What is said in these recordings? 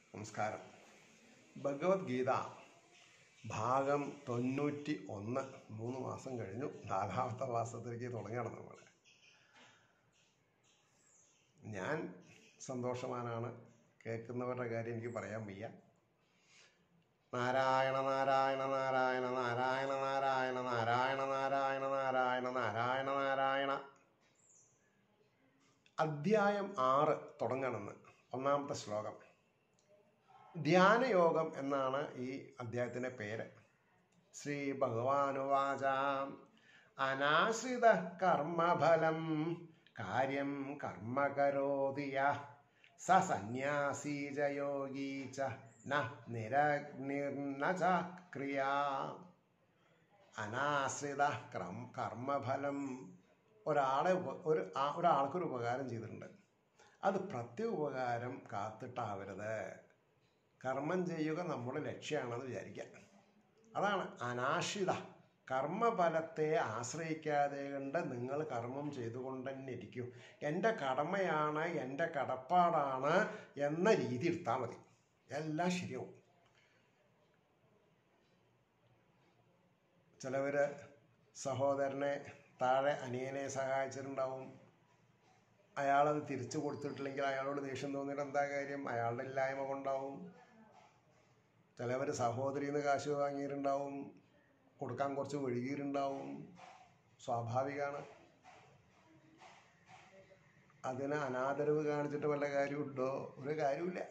നമസ്കാരം. ഭഗവത്ഗീത ഭാഗം 91 3 മാസം കഴിഞ്ഞു. 4ാമത്തെ മാസത്തിലേക്ക് തുടങ്ങണം നമ്മൾ. ഞാൻ സന്തോഷവാനാണ്. കേൾക്കുന്നവരുടെ കാര്യം എനിക്ക് പറയാൻ വയ്യ. നാരായണ നാരായണ നാരായണ നാരായണ നാരായണ നാരായണ നാരായണ നാരായണ നാരായണ നാരായണ. അധ്യായം 6 തുടങ്ങണമെന്ന്. 1-ാമത്തെ ശ്ലോകം. ധ്യാനയോഗം എന്നാണ് ഈ അധ്യായത്തിൻ്റെ പേര്. ശ്രീ ഭഗവാനുവാച അനാശ്രിത കർമ്മഫലം കാര്യം കർമ്മ കരോതി യഃ സ സന്യാസീ ച യോഗീ ച ന നിരഗ്നിർന ച ക്രിയാ. അനാശ്രിത കർമ്മഫലം. ഒരാൾക്കൊരു ഉപകാരം ചെയ്തിട്ടുണ്ട്, അത് പ്രത്യുപകാരം കാത്തിട്ടാവരുത്. കർമ്മം ചെയ്യുക നമ്മുടെ ലക്ഷ്യമാണെന്ന് വിചാരിക്കുക. അതാണ് അനാശ്രിത. കർമ്മഫലത്തെ ആശ്രയിക്കാതെ കൊണ്ട് നിങ്ങൾ കർമ്മം ചെയ്തുകൊണ്ട് തന്നെ ഇരിക്കും. എൻ്റെ കടമയാണ്, എൻ്റെ കടപ്പാടാണ് എന്ന രീതി എടുത്താൽ മതി, എല്ലാം ശരിയാവും. ചിലവർ സഹോദരനെ താഴെ അനിയനെ സഹായിച്ചിട്ടുണ്ടാവും. അയാളത് തിരിച്ചു കൊടുത്തിട്ടില്ലെങ്കിൽ അയാളോട് ദേഷ്യം തോന്നിയിട്ട് എന്താ കാര്യം? അയാളുടെ ഇല്ലായ്മ കൊണ്ടാവും. ചിലവർ സഹോദരിയിൽ നിന്ന് കാശ് വാങ്ങിയിട്ടുണ്ടാവും, കൊടുക്കാൻ കുറച്ച് വഴുകിയിട്ടുണ്ടാവും. സ്വാഭാവികമാണ്. അതിന് അനാദരവ് കാണിച്ചിട്ട് വല്ല കാര്യമുണ്ടോ? ഒരു കാര്യമില്ല.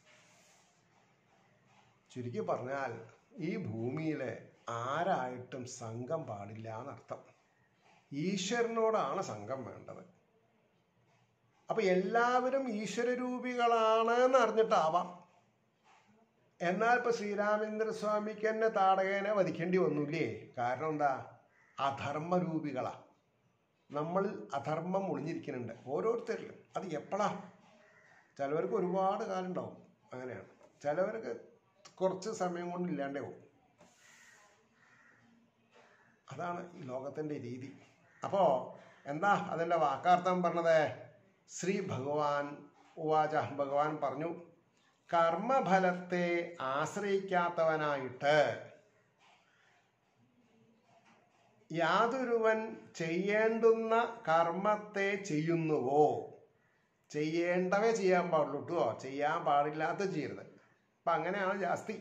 ചുരുക്കി പറഞ്ഞാൽ ഈ ഭൂമിയിൽ ആരായിട്ടും സംഘം പാടില്ല എന്നർത്ഥം. ഈശ്വരനോടാണ് സംഘം വേണ്ടത്. അപ്പം എല്ലാവരും ഈശ്വരരൂപികളാണ് എന്ന് അറിഞ്ഞിട്ടാവാം. എന്നാൽ ഇപ്പം ശ്രീരാമചന്ദ്രസ്വാമിക്ക് തന്നെ താടകനെ വധിക്കേണ്ടി വന്നില്ലേ? കാരണം എന്താ? അധർമ്മരൂപികളാ. നമ്മൾ അധർമ്മം ഒളിഞ്ഞിരിക്കുന്നുണ്ട് ഓരോരുത്തരിലും. അത് എപ്പോഴാ? ചിലവർക്ക് ഒരുപാട് കാലം ഉണ്ടാവും, അങ്ങനെയാണ്. ചിലവർക്ക് കുറച്ച് സമയം കൊണ്ട് ഇല്ലാണ്ടേ പോകും. അതാണ് ഈ ലോകത്തിൻ്റെ രീതി. അപ്പോൾ എന്താ അതിൻ്റെ വാക്കാർത്ഥം പറഞ്ഞത്? ശ്രീ ഭഗവാൻ ഉവാച. ഭഗവാൻ പറഞ്ഞു, കർമ്മഫലത്തെ ആശ്രയിക്കാത്തവനായിട്ട് യാതൊരുവൻ ചെയ്യേണ്ടുന്ന കർമ്മത്തെ ചെയ്യുന്നുവോ, ചെയ്യേണ്ടവേ ചെയ്യാൻ പാടുള്ളൂ കേട്ടോ, ചെയ്യാൻ പാടില്ലാത്ത ചെയ്യരുത്. അപ്പം അങ്ങനെയാണ് ജാസ്തി.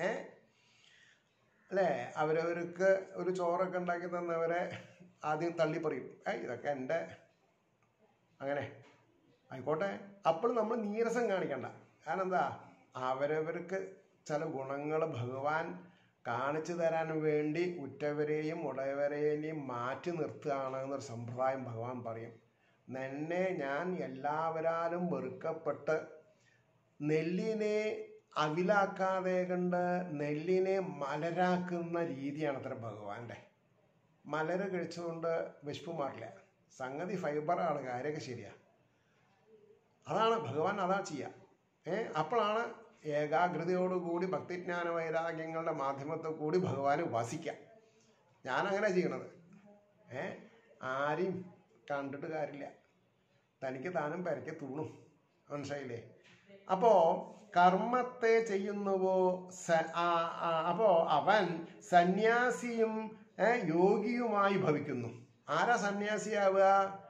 അല്ലേ? അവരവർക്ക് ഒരു ചോറൊക്കെ ഉണ്ടാക്കി തന്നവരെ ആദ്യം തള്ളി പറയും, ഇതൊക്കെ എൻ്റെ, അങ്ങനെ ആയിക്കോട്ടെ. അപ്പോൾ നമ്മൾ നീരസം കാണിക്കണ്ട. കാരണം എന്താ? അവരവർക്ക് ചില ഗുണങ്ങൾ ഭഗവാൻ കാണിച്ചു തരാൻ വേണ്ടി ഉറ്റവരെയും ഉടയവരെയും മാറ്റി നിർത്തുകയാണ് എന്നൊരു സമ്പ്രദായം ഭഗവാൻ പറയും. നിന്നെ ഞാൻ എല്ലാവരാലും വെറുക്കപ്പെട്ട് നെല്ലിനെ അവിലാക്കാതെ കണ്ട് നെല്ലിനെ മലരാക്കുന്ന രീതിയാണ് അത്ര ഭഗവാന്റെ. മലര് കഴിച്ചുകൊണ്ട് വിശപ്പ് മാറില്ല. സംഗതി ഫൈബറാണ്, കാര്യമൊക്കെ ശരിയാണ്. അതാണ് ഭഗവാൻ, അതാ ചെയ്യുക. അപ്പോഴാണ് ഏകാഗ്രതയോടുകൂടി ഭക്തിജ്ഞാന വൈരാഗ്യങ്ങളുടെ മാധ്യമത്തിൽ കൂടി ഭഗവാനെ ഉപാസിക്കാം. ഞാനങ്ങനെ ചെയ്യണത്. ആരെയും കണ്ടിട്ട് കാര്യമില്ല, തനിക്ക് താനും പെരയ്ക്ക് തൂണും. മനസ്സിലായില്ലേ? അപ്പോൾ കർമ്മത്തെ ചെയ്യുന്നുവോ, അപ്പോൾ അവൻ സന്യാസിയും യോഗിയുമായി ഭവിക്കുന്നു. ആരാ സന്യാസിയാവുക?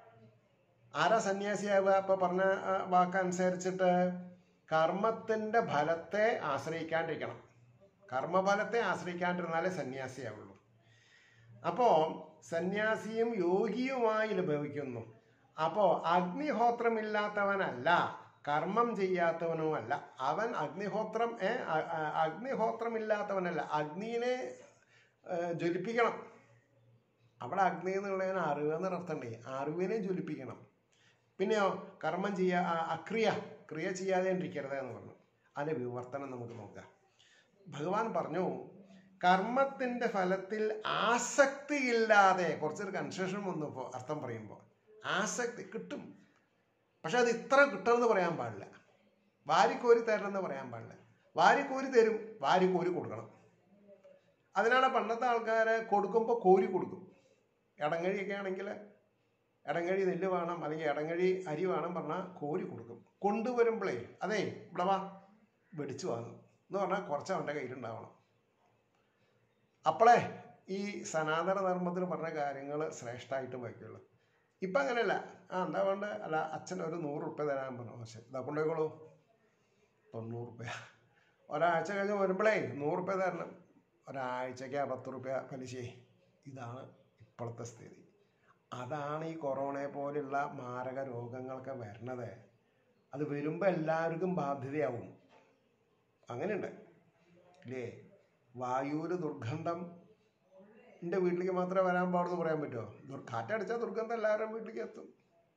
അപ്പോൾ പറഞ്ഞ വാക്കനുസരിച്ചിട്ട് കർമ്മത്തിൻ്റെ ഫലത്തെ ആശ്രയിക്കാണ്ടിരിക്കണം. കർമ്മഫലത്തെ ആശ്രയിക്കാണ്ടിരുന്നാലേ സന്യാസിയാവുള്ളൂ. അപ്പോൾ സന്യാസിയും യോഗിയുമായി ഭവിക്കുന്നു. അപ്പോൾ അഗ്നിഹോത്രമില്ലാത്തവനല്ല, കർമ്മം ചെയ്യാത്തവനുമല്ല. അവൻ അഗ്നിഹോത്രമില്ലാത്തവനല്ല, അഗ്നിയെ ജ്വലിപ്പിക്കണം. അവിടെ അഗ്നി എന്നുള്ളതിന് അറിവെന്ന് അർത്ഥമുണ്ടേ, അറിവിനെ ജ്വലിപ്പിക്കണം. പിന്നെയോ കർമ്മം ക്രിയ ചെയ്യാതെ ഇരിക്കരുത് എന്ന് പറഞ്ഞു. അതിൻ്റെ വിവർത്തനം നമുക്ക് നോക്കാം. ഭഗവാൻ പറഞ്ഞു, കർമ്മത്തിൻ്റെ ഫലത്തിൽ ആസക്തിയില്ലാതെ, കുറച്ചൊരു കൺസെഷൻ വന്നു ഇപ്പോൾ അർത്ഥം പറയുമ്പോൾ. ആസക്തി കിട്ടും, പക്ഷെ അത് ഇത്ര കിട്ടുമെന്ന് പറയാൻ പാടില്ല. വാരിക്കോരി തരണമെന്ന് പറയാൻ പാടില്ല. വാരിക്കോരി തരും, വാരിക്കോരി കൊടുക്കണം. അതിനാണ് പണ്ടത്തെ ആൾക്കാർ കൊടുക്കുമ്പോൾ കോരി കൊടുക്കും. ഇടങ്ങഴിയൊക്കെ ആണെങ്കിൽ ഇടങ്ങഴി നെല്ല് വേണം അല്ലെങ്കിൽ ഇടങ്ങഴി അരി വേണം പറഞ്ഞാൽ കോരി കൊടുക്കും. കൊണ്ടുവരുമ്പോഴേ, അതെ ഇവിടെ വാ, വെടിച്ചു വാങ്ങും എന്ന് പറഞ്ഞാൽ കുറച്ച് അവൻ്റെ കയ്യിലുണ്ടാവണം. അപ്പോളേ ഈ സനാതന ധർമ്മത്തിൽ പറഞ്ഞ കാര്യങ്ങൾ ശ്രേഷ്ഠമായിട്ട് വയ്ക്കുള്ളൂ. ഇപ്പം അങ്ങനെയല്ല. എന്താ വേണ്ട, അല്ല അച്ഛൻ ഒരു 100 റുപ്യ തരാൻ പറഞ്ഞു. പക്ഷേ ഇതാ കൊണ്ടുപോയിക്കോളൂ, 90 റുപ്യ. ഒരാഴ്ച കഴിഞ്ഞ് വരുമ്പോഴേ 100 റുപ്യ തരണം, ഒരാഴ്ചയ്ക്ക് 10 റുപ്യ പലിശ. ഇതാണ് ഇപ്പോഴത്തെ സ്ഥിതി. അതാണ് ഈ കൊറോണയെ പോലുള്ള മാരക രോഗങ്ങളൊക്കെ വരണത്. അത് വരുമ്പോൾ എല്ലാവർക്കും ബാധ്യതയാവും. അങ്ങനെയുണ്ട് ഇല്ലേ? വായുവിൽ ദുർഗന്ധം എൻ്റെ വീട്ടിലേക്ക് മാത്രമേ വരാൻ പാടുള്ളൂ പറയാൻ പറ്റുമോ? കാറ്റടിച്ചാൽ ദുർഗന്ധം എല്ലാവരുടെയും വീട്ടിലേക്ക് എത്തും.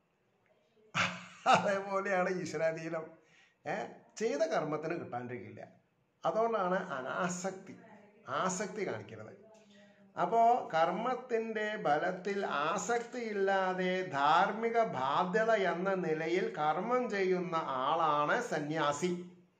അതേപോലെയാണ് ഈശ്വരാധീനം. ചെയ്ത കർമ്മത്തിന് കിട്ടാണ്ടിരിക്കില്ല. അതുകൊണ്ടാണ് ആസക്തി കാണിക്കുന്നത്. അപ്പോൾ കർമ്മത്തിൻ്റെ ബലത്തിൽ ആസക്തിയില്ലാതെ ധാർമ്മിക ബാധ്യത എന്ന നിലയിൽ കർമ്മം ചെയ്യുന്ന ആളാണ് സന്യാസി.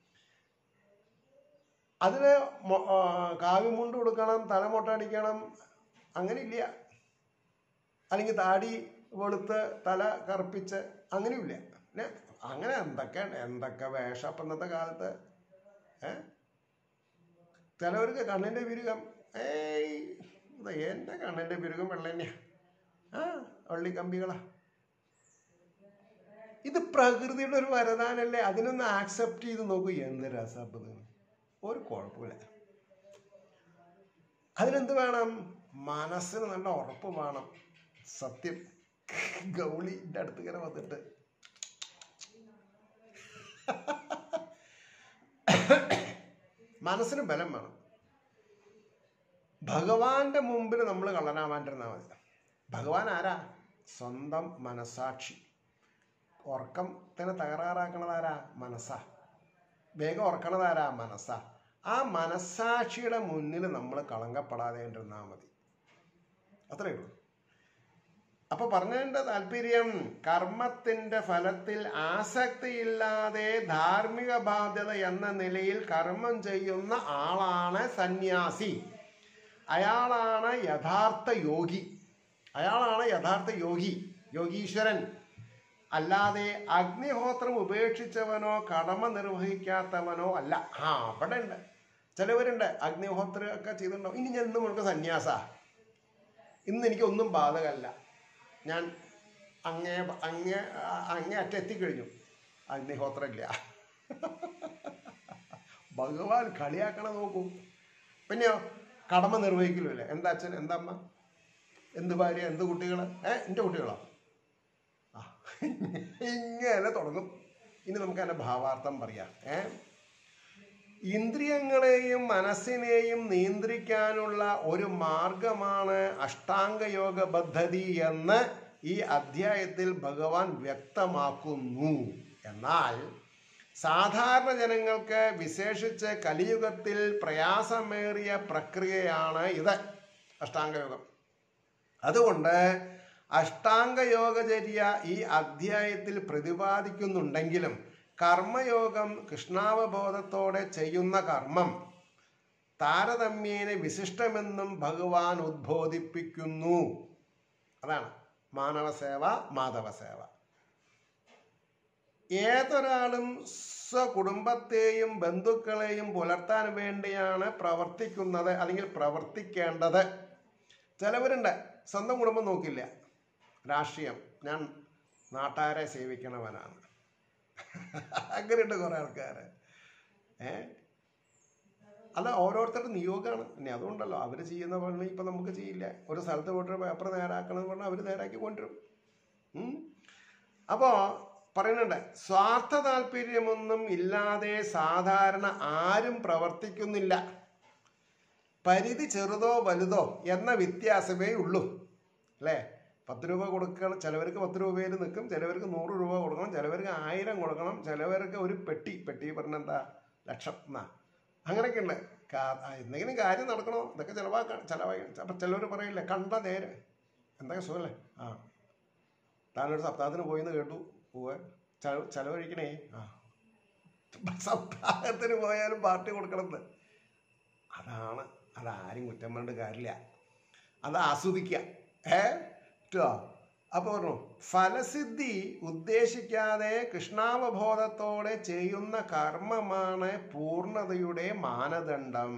അതിന് കാവ്യമുണ്ട് കൊടുക്കണം, തലമൊട്ടടിക്കണം, അങ്ങനെ ഇല്ല. അല്ലെങ്കിൽ താടി വെളുത്ത് തല കറുപ്പിച്ച് അങ്ങനെയില്ല. പിന്നെ അങ്ങനെ എന്തൊക്കെ വേഷം അപ്പം ഇന്നത്തെ കാലത്ത്. ചിലവർക്ക് കണ്ണിൻ്റെ പിരുകം, എൻ്റെ കണ്ണിൻ്റെ പിരുകം വെള്ള തന്നെയാ, വള്ളിക്കമ്പികളാ. ഇത് പ്രകൃതിയുടെ ഒരു വരദാനല്ലേ? അതിനൊന്ന് ആക്സെപ്റ്റ് ചെയ്ത് നോക്കൂ. എന്ത് രസപ്പത്, ഒരു കുഴപ്പമില്ല. അതിനെന്ത് വേണം? മനസ്സിന് നല്ല ഉറപ്പ് വേണം. സത്യം. ഗൗളിൻ്റെ അടുത്ത് ഇങ്ങനെ വന്നിട്ട് മനസ്സിന് ബലം വേണം. ഭഗവാന്റെ മുമ്പിൽ നമ്മൾ കള്ളനാവാണ്ടിരുന്നാൽ മതി. ഭഗവാൻ ആരാ? സ്വന്തം മനസാക്ഷി. ഉറക്കത്തിന് തകരാറാക്കണതാരാ? മനസ്സാ. വേഗം ഉറക്കണതാരാ? മനസ്സാ. ആ മനസാക്ഷിയുടെ മുന്നിൽ നമ്മൾ കളങ്കപ്പെടാതെ ഇരുന്നാൽ മതി. അത്രയേ ഉള്ളൂ. അപ്പൊ പറഞ്ഞതിൻ്റെ താല്പര്യം, കർമ്മത്തിന്റെ ഫലത്തിൽ ആസക്തിയില്ലാതെ ധാർമ്മിക ബാധ്യത എന്ന നിലയിൽ കർമ്മം ചെയ്യുന്ന ആളാണ് സന്യാസി. അയാളാണ് യഥാർത്ഥ യോഗി. യോഗീശ്വരൻ. അല്ലാതെ അഗ്നിഹോത്രം ഉപേക്ഷിച്ചവനോ കടമ നിർവഹിക്കാത്തവനോ അല്ല. അവിടെ ഉണ്ട് ചിലവരുണ്ട്, അഗ്നിഹോത്രം ഒക്കെ ചെയ്തിട്ടുണ്ടാവും. ഇനി ഞാൻ ഇന്നും നമുക്ക് സന്യാസ, ഇന്ന് എനിക്കൊന്നും ബാധകമല്ല, ഞാൻ അങ്ങേ അറ്റം എത്തിക്കഴിഞ്ഞു, അഗ്നിഹോത്രം ഇല്ല. ഭഗവാൻ കളിയാക്കണ നോക്കും. പിന്നെയോ കടമ നിർവഹിക്കില്ലേ? എന്താ അച്ഛൻ, എന്താ അമ്മ, എന്ത് ഭാര്യ, എന്ത് കുട്ടികൾ, എൻ്റെ കുട്ടികളോ? ഇങ്ങനെ തുടങ്ങും. ഇനി നമുക്ക് അതിൻ്റെ ഭാവാർത്ഥം പറയാം. ഇന്ദ്രിയങ്ങളെയും മനസ്സിനെയും നിയന്ത്രിക്കാനുള്ള ഒരു മാർഗമാണ് അഷ്ടാംഗയോഗ പദ്ധതി എന്ന് ഈ അധ്യായത്തിൽ ഭഗവാൻ വ്യക്തമാക്കുന്നു. എന്നാൽ സാധാരണ ജനങ്ങൾക്ക്, വിശേഷിച്ച് കലിയുഗത്തിൽ പ്രയാസമേറിയ പ്രക്രിയയാണ് ഇത്, അഷ്ടാംഗയോഗം. അതുകൊണ്ട് അഷ്ടാംഗയോഗചര്യ ഈ അധ്യായത്തിൽ പ്രതിപാദിക്കുന്നുണ്ടെങ്കിലും കർമ്മയോഗം, കൃഷ്ണാവബോധത്തോടെ ചെയ്യുന്ന കർമ്മം, താരതമ്യേന വിശിഷ്ടമെന്നും ഭഗവാൻ ഉദ്ബോധിപ്പിക്കുന്നു. അതാണ് മാനവസേവ, മാധവസേവ. ഏതൊരാളും സ്വകുടുംബത്തെയും ബന്ധുക്കളെയും പുലർത്താൻ വേണ്ടിയാണ് പ്രവർത്തിക്കുന്നത്, അല്ലെങ്കിൽ പ്രവർത്തിക്കേണ്ടത്. ചിലവരുണ്ട് സ്വന്തം കുടുംബം നോക്കില്ല, രാഷ്ട്രീയം, ഞാൻ നാട്ടാരെ സേവിക്കണവനാണ്. അങ്ങനെയുണ്ട് കുറെ ആൾക്കാര്. അല്ല, ഓരോരുത്തരുടെ നിയോഗമാണ്. ഇനി അതുകൊണ്ടല്ലോ അവർ ചെയ്യുന്ന പണി ഇപ്പം നമുക്ക് ചെയ്യില്ല. ഒരു സ്ഥലത്ത് പോയിട്ട് പേപ്പർ നേരാക്കണം പറഞ്ഞാൽ അവർ നേരാക്കി കൊണ്ടുവരും. അപ്പോൾ പറയുന്നുണ്ട്, സ്വാർത്ഥ താല്പര്യമൊന്നും ഇല്ലാതെ സാധാരണ ആരും പ്രവർത്തിക്കുന്നില്ല. പരിധി ചെറുതോ വലുതോ എന്ന വ്യത്യാസമേ ഉള്ളൂ. അല്ലേ? 10 രൂപ കൊടുക്കണം, ചിലവർക്ക് 10 രൂപയിൽ നിൽക്കും, ചിലവർക്ക് 100 രൂപ കൊടുക്കണം, ചിലവർക്ക് 1000 കൊടുക്കണം, ചിലവർക്ക് ഒരു പെട്ടി പറഞ്ഞെന്താ ലക്ഷം എന്നാ, അങ്ങനെയൊക്കെ ഉണ്ട്. എന്തെങ്കിലും കാര്യം നടക്കണോ, ഇതൊക്കെ ചിലവായി. അപ്പം ചിലവർ പറയില്ലേ, കണ്ട നേരെ എന്തൊക്കെ സുഖമല്ലേ, താനൊരു സപ്താഹത്തിന് പോയിന്ന് കേട്ടു, ചിലവഴിക്കണേ. സപ്താഹത്തിന് പോയാലും പാർട്ടി കൊടുക്കണമെന്ന്. അതാരും കുറ്റം പറഞ്ഞിട്ട് കാര്യമില്ല. അത് ആസ്വദിക്കുക. അപ്പോൾ പറഞ്ഞു, ഫലസിദ്ധി ഉദ്ദേശിക്കാതെ കൃഷ്ണാവബോധത്തോടെ ചെയ്യുന്ന കർമ്മമാണ് പൂർണ്ണതയുടെ മാനദണ്ഡം.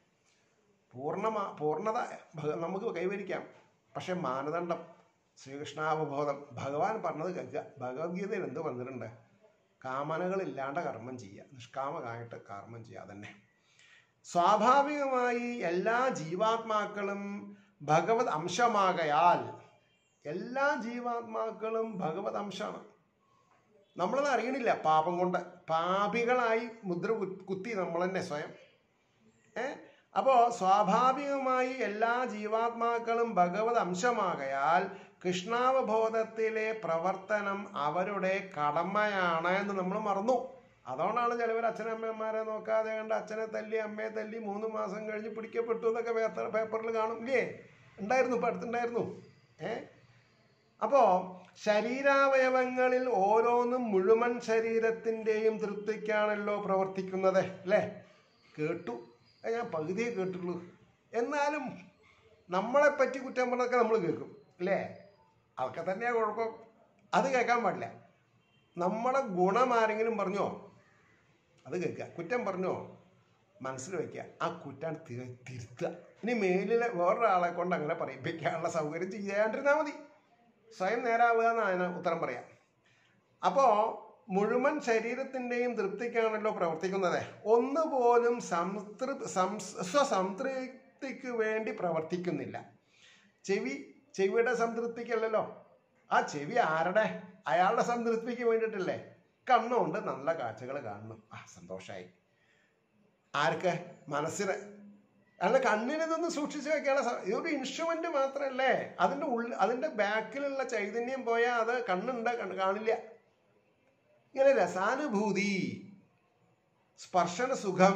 പൂർണ്ണത നമുക്ക് കൈവരിക്കാം, പക്ഷെ മാനദണ്ഡം ശ്രീകൃഷ്ണാവബോധം. ഭഗവാൻ പറഞ്ഞത് കേൾക്കുക. ഭഗവത്ഗീതയിൽ എന്ത് പറഞ്ഞിട്ടുണ്ട്? കാമനകളില്ലാണ്ട് കർമ്മം ചെയ്യുക, നിഷ്കാമമായിട്ട് കർമ്മം ചെയ്യുക. തന്നെ സ്വാഭാവികമായി എല്ലാ ജീവാത്മാക്കളും ഭഗവത് അംശമാകയാൽ, എല്ലാ ജീവാത്മാക്കളും ഭഗവത് അംശമാണ്. നമ്മളത് അറിയണില്ല. പാപം കൊണ്ട് പാപികളായി മുദ്ര കുത്തി നമ്മൾ തന്നെ സ്വയം. അപ്പോൾ സ്വാഭാവികമായി എല്ലാ ജീവാത്മാക്കളും ഭഗവത് അംശമാകയാൽ കൃഷ്ണാവബോധത്തിലെ പ്രവർത്തനം അവരുടെ കടമയാണ് എന്ന് നമ്മൾ മറന്നു. അതുകൊണ്ടാണ് ചിലവർ അച്ഛനമ്മമാരെ നോക്കാതെ കണ്ട് അച്ഛനെ തല്ലി അമ്മയെ തല്ലി 3 മാസം കഴിഞ്ഞ് പിടിക്കപ്പെട്ടു എന്നൊക്കെ പേപ്പറിൽ കാണും. ഇല്ലേ? ഉണ്ടായിരുന്നു, ഇപ്പം അടുത്തുണ്ടായിരുന്നു. അപ്പോൾ ശരീരാവയവങ്ങളിൽ ഓരോന്നും മുഴുവൻ ശരീരത്തിൻ്റെയും തൃപ്തിക്കാണല്ലോ പ്രവർത്തിക്കുന്നത്. അല്ലേ? കേട്ടു, ഞാൻ പകുതിയെ കേട്ടുള്ളൂ. എന്നാലും നമ്മളെപ്പറ്റി കുറ്റം പറഞ്ഞൊക്കെ നമ്മൾ കേൾക്കും. അല്ലേ? അതൊക്കെ തന്നെയാണ് കുഴപ്പം. അത് കേൾക്കാൻ പാടില്ല. നമ്മളെ ഗുണം ആരെങ്കിലും പറഞ്ഞോ അത് കേൾക്കുക, കുറ്റം പറഞ്ഞോ മനസ്സിൽ വയ്ക്കുക, ആ കുറ്റാണ് തിരുത്തുക. ഇനി മേലിലെ വേറൊരാളെ കൊണ്ട് അങ്ങനെ പറയിപ്പിക്കാനുള്ള സൗകര്യം ചെയ്യാണ്ടിരുന്നാൽ മതി. സ്വയം നേരാവുക എന്ന് അതിന് ഉത്തരം പറയാം. അപ്പോൾ മുഴുവൻ ശരീരത്തിൻ്റെയും തൃപ്തിക്കാണല്ലോ പ്രവർത്തിക്കുന്നത്. ഒന്നുപോലും സ്വസംതൃപ്തിക്ക് വേണ്ടി പ്രവർത്തിക്കുന്നില്ല. ചെവിയുടെ സംതൃപ്തിക്കല്ലല്ലോ. ആ ചെവി ആരുടെ? അയാളുടെ സംതൃപ്തിക്ക് വേണ്ടിയിട്ടല്ലേ. കണ്ണുകൊണ്ട് നല്ല കാഴ്ചകൾ കാണണം, സന്തോഷമായി. ആർക്ക്? മനസ്സിന്. അല്ല, കണ്ണിനിതൊന്ന് സൂക്ഷിച്ചു വെക്കാനുള്ള ഇതൊരു ഇൻസ്ട്രുമെന്റ് മാത്രമല്ലേ. അതിൻ്റെ ബാക്കിലുള്ള ചൈതന്യം പോയാൽ അത് കാണില്ല. ഇങ്ങനെ രസാനുഭൂതി, സ്പർശന സുഖം,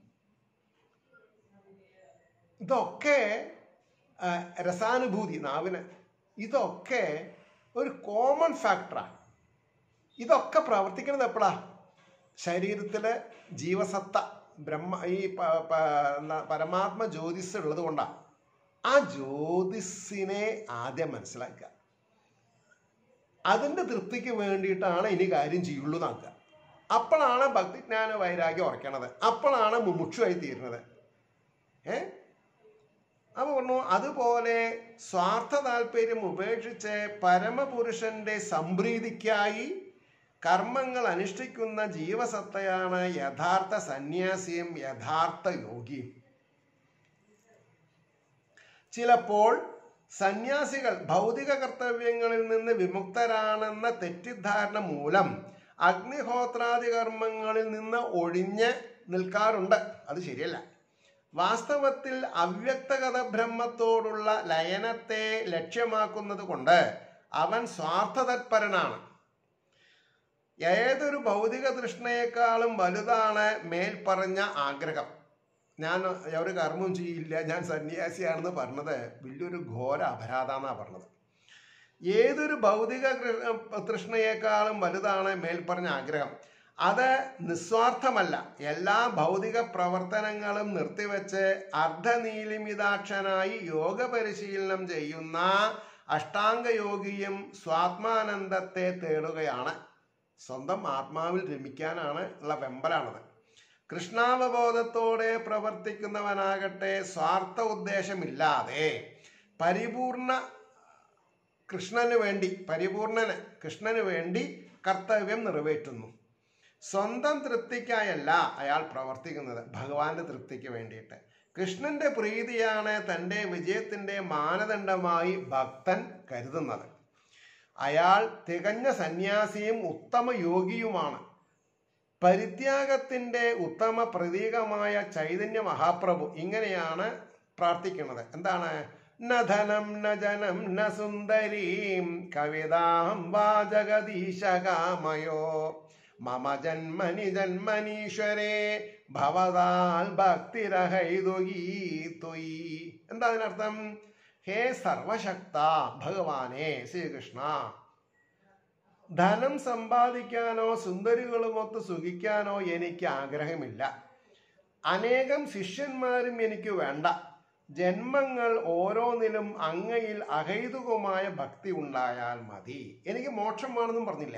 ഇതൊക്കെ രസാനുഭൂതി നാവിന്, ഇതൊക്കെ ഒരു കോമൺ ഫാക്ടറാണ്. ഇതൊക്കെ പ്രവർത്തിക്കുന്നത് എപ്പോഴാ? ശരീരത്തിലെ ജീവസത്ത ഈ പരമാത്മ ജ്യോതിസ് ഉള്ളത് കൊണ്ടാണ്. ആ ജ്യോതിസിനെ ആദ്യം മനസ്സിലാക്കുക. അതിൻ്റെ തൃപ്തിക്ക് വേണ്ടിയിട്ടാണ് ഇനി കാര്യം ചെയ്യുള്ളൂ എന്നാക്കുക. അപ്പോഴാണ് ഭക്തിജ്ഞാന വൈരാഗ്യം ഉറക്കണത്. അപ്പോഴാണ് മുമുക്ഷുവായി തീരുന്നത്. അപ്പോൾ പറഞ്ഞു, അതുപോലെ സ്വാർത്ഥ താല്പര്യം ഉപേക്ഷിച്ച് പരമപുരുഷന്റെ സംപ്രീതിക്കായി കർമ്മങ്ങൾ അനുഷ്ഠിക്കുന്ന ജീവസത്തയാണ് യഥാർത്ഥ സന്യാസിയും യഥാർത്ഥ യോഗിയും. ചിലപ്പോൾ സന്യാസികൾ ഭൗതിക കർത്തവ്യങ്ങളിൽ നിന്ന് വിമുക്തരാണെന്ന തെറ്റിദ്ധാരണ മൂലം അഗ്നിഹോത്രാദി കർമ്മങ്ങളിൽ നിന്ന് ഒഴിഞ്ഞ് നിൽക്കാറുണ്ട്. അത് ശരിയല്ല. വാസ്തവത്തിൽ അവ്യക്തഗത ബ്രഹ്മത്തോടുള്ള ലയനത്തെ ലക്ഷ്യമാക്കുന്നത് കൊണ്ട് അവൻ സ്വാർത്ഥതത്പരനാണ്. ഏതൊരു ഭൗതിക തൃഷ്ണയെക്കാളും വലുതാണ് മേൽപ്പറഞ്ഞ ആഗ്രഹം. ഞാൻ ഒരു കർമ്മവും ചെയ്യില്ല, ഞാൻ സന്യാസിയാണെന്ന് പറഞ്ഞത് വലിയൊരു ഘോര അപരാധമെന്നാണ് പറഞ്ഞത്. ഏതൊരു ഭൗതിക തൃഷ്ണയെക്കാളും വലുതാണ് മേൽപ്പറഞ്ഞ ആഗ്രഹം. അത് നിസ്വാർത്ഥമല്ല. എല്ലാ ഭൗതിക പ്രവർത്തനങ്ങളും നിർത്തിവെച്ച് അർദ്ധനീലിമിതാക്ഷനായി യോഗ പരിശീലനം ചെയ്യുന്ന അഷ്ടാംഗയോഗിയും സ്വാത്മാനന്ദത്തെ തേടുകയാണ്. സ്വന്തം ആത്മാവിൽ രമിക്കാനാണ് ഉള്ള വെമ്പലാണത്. കൃഷ്ണാവബോധത്തോടെ പ്രവർത്തിക്കുന്നവനാകട്ടെ സ്വാർത്ഥ ഉദ്ദേശമില്ലാതെ കൃഷ്ണന് വേണ്ടി കർത്തവ്യം നിറവേറ്റുന്നു. സ്വന്തം തൃപ്തിക്കായല്ല അയാൾ പ്രവർത്തിക്കുന്നത്, ഭഗവാന്റെ തൃപ്തിക്ക് വേണ്ടിയിട്ട്. കൃഷ്ണന്റെ പ്രീതിയാണ് തൻ്റെ വിജയത്തിൻ്റെ മാനദണ്ഡമായി ഭക്തൻ കരുതുന്നത്. അയാൾ തികഞ്ഞ സന്യാസിയും ഉത്തമ യോഗിയുമാണ്. പരിത്യാഗത്തിൻ്റെ ഉത്തമ പ്രതീകമായ ചൈതന്യ മഹാപ്രഭു ഇങ്ങനെയാണ് പ്രാർത്ഥിക്കുന്നത്. എന്താണ്? ന ധനം ന ജനം ന സുന്ദരീം കവിതാം വാ ജഗദീശകാമയോ മമ ജന്മനി ജന്മനീശ്വരേ ഭവതാൽ ഭക്തിരഹൈതുഗീ. എന്താ അതിനർത്ഥം? ഹേ സർവശക്ത ഭഗവാനെ ശ്രീകൃഷ്ണ, ധനം സമ്പാദിക്കാനോ സുന്ദരികളുമൊത്ത് സുഖിക്കാനോ എനിക്ക് ആഗ്രഹമില്ല. അനേകം ശിഷ്യന്മാരും എനിക്ക് വേണ്ട. ജന്മങ്ങൾ ഓരോന്നിലും അങ്ങയിൽ അഹൈതുകമായ ഭക്തി ഉണ്ടായാൽ മതി. എനിക്ക് മോക്ഷം വേണമെന്നും പറഞ്ഞില്ല.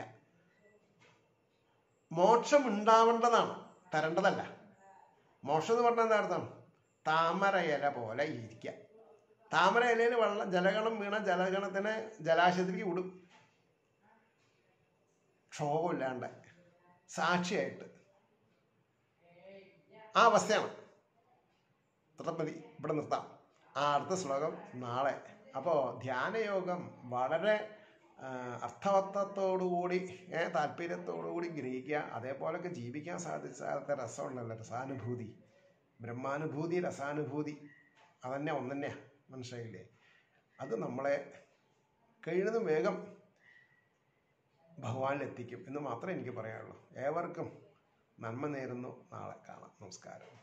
മോക്ഷം ഉണ്ടാവേണ്ടതാണ്, തരേണ്ടതല്ല. മോക്ഷം എന്ന് പറഞ്ഞാൽ എന്താ അർത്ഥം? താമര ഇല പോലെ ഇരിക്കുക. താമര ഇലയിൽ വെള്ളം ജലഗണം വീണ ജലഗണത്തിനെ ജലാശയത്തിലേക്ക് വിടും, ക്ഷോഭമില്ലാണ്ട് സാക്ഷിയായിട്ട്. ആ അവസ്ഥയാണ്. മതി, ഇവിടെ നിർത്താം. അടുത്ത ശ്ലോകം നാളെ. അപ്പോൾ ധ്യാനയോഗം വളരെ അർത്ഥവത്തത്തോടുകൂടി താല്പര്യത്തോടുകൂടി ഗ്രഹിക്കുക. അതേപോലൊക്കെ ജീവിക്കാൻ സാധിച്ചാലത്തെ രസമുണ്ടല്ലോ, രസാനുഭൂതി, ബ്രഹ്മാനുഭൂതി, രസാനുഭൂതി, അതന്നെ ഒന്നെന്നെയാണ്. മനസ്സിലായില്ലേ? അത് നമ്മളെ കഴിയുന്നതും വേഗം ഭഗവാനിലെത്തിക്കും എന്ന് മാത്രമേ എനിക്ക് പറയാനുള്ളൂ. ഏവർക്കും നന്മ നേരുന്നു. നാളെ കാണാം. നമസ്കാരം.